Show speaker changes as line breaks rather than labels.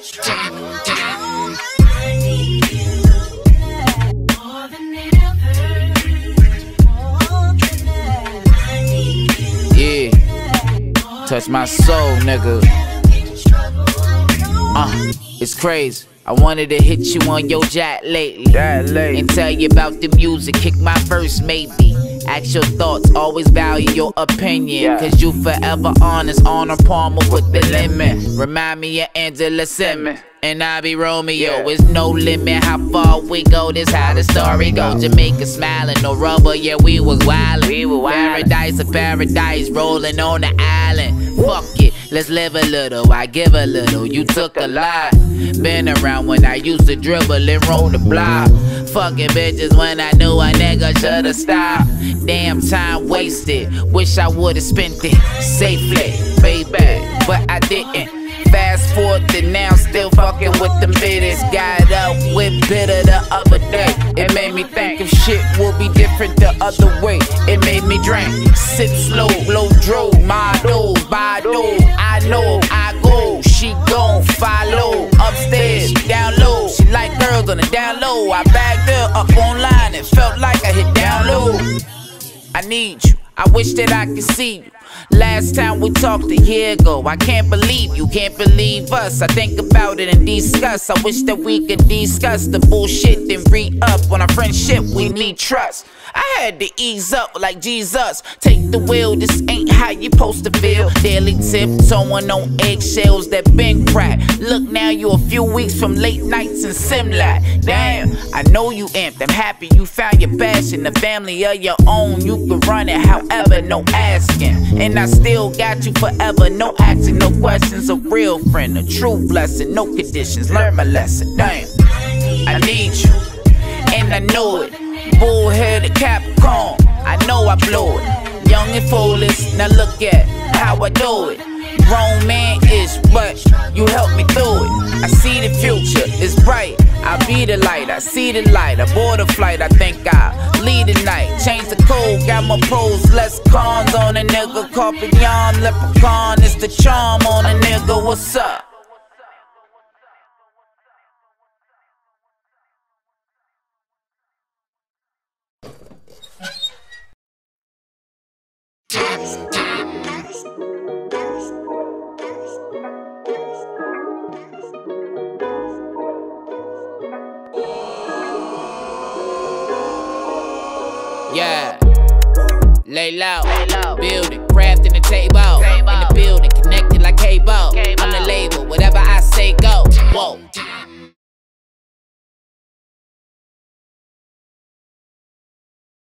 Yeah, touch my soul, nigga. It's crazy. I wanted to hit you on your jack lately, and tell you about the music, kick my verse maybe. Ask your thoughts, always value your opinion, cause you forever honest, honor Palmer with the limit. Remind me of Angela Simmons, and I be Romeo. It's no limit how far we go, this how the story goes. Jamaica smiling, no rubber, yeah we was wildin'. Paradise of paradise, rolling on the island. Fuck it, let's live a little, I give a little, you took a lot. Been around when I used to dribble and roll the block. Fucking bitches when I knew a nigga should've stopped. Damn, time wasted, wish I would've spent it safely, baby, but I didn't. Fast forward to now, still fucking with them bitches. Got up with bitter the other day. It made me think if shit would be different the other way. It made me drink, sip slow, low drove, model, Badu. I know, I go, she gon' follow. Upstairs, down low, she like girls on the down low. I bagged her up online, it felt like I hit down low. I need you, I wish that I could see you. Last time we talked a year ago, I can't believe you can't believe us. I think about it and discuss. I wish that we could discuss the bullshit and re-up on our friendship. We need trust. I had to ease up like Jesus. Take the wheel, this ain't how you supposed to feel. Daily tiptoeing on eggshells that been cracked. Look now, you a few weeks from late nights in Simlat. Damn, I know you amped. I'm happy you found your passion, the family of your own. You can run it however, no asking. And I still got you forever, no asking, no questions. A real friend, a true blessing, no conditions. Learn my lesson, damn. I need you, and I know it. Bullheaded Capricorn, I know I blow it. Young and foolish, now look at how I do it. Grown man-ish, but you help me through it. I see the future, it's bright. I'll be the light, I see the light. I board a flight, I think I'll lead the night. Change the code, got more pros, less cons on a nigga. Carpet yarn, leprechaun, it's the charm on a nigga. What's up? Yeah, lay low, building, crafting the